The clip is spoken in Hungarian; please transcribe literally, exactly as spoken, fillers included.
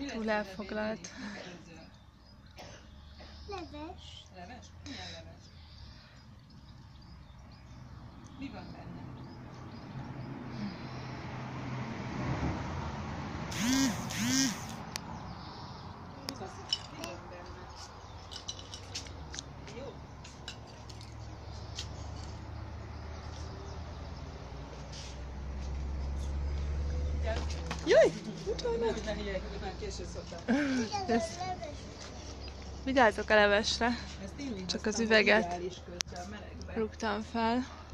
Túl elfoglalt. Leves. Leves? Milyen leves? Mi van benne? Mi van, mi van benne? Jó. Jaj! Mit van Nehogy ne higgyek, hogy már késő szoktam. Vigyázz a leves. Vigyázzok a levesre. Ezt én Csak az hoztam, üveget ideális közben a melegbe. rúgtam fel.